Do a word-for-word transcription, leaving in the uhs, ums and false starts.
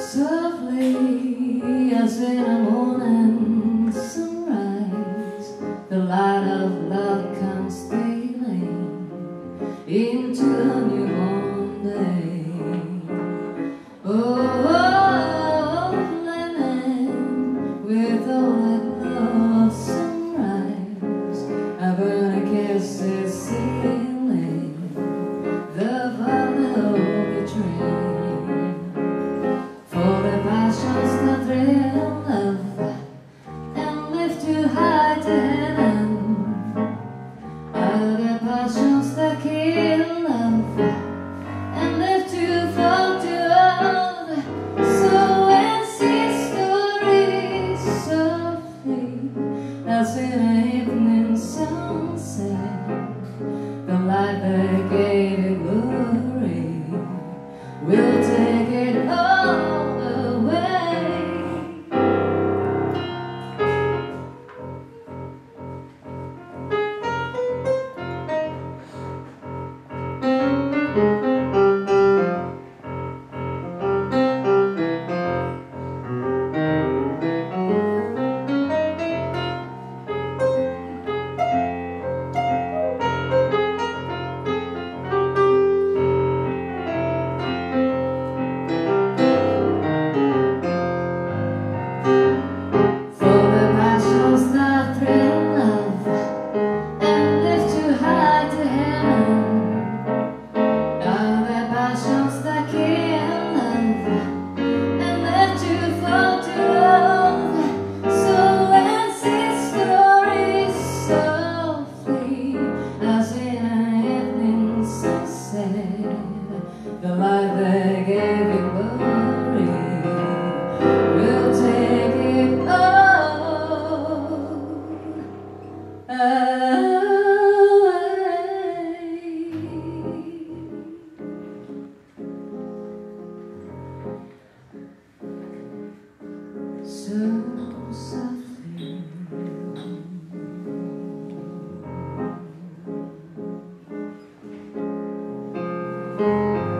Softly as in a morning sunrise, the light of love comes stealing into a newborn day. Oh, oh, flaming with all that love sunrise, a burning kiss is sealing the final betrayal. For the passions that thrill love and lift too high to heaven are the passions that kill love and lift too far to earth. So when stories softly as in an evening sunset, the light that gave it glory will take it all away. The light that gave you glory will take it all away. So softly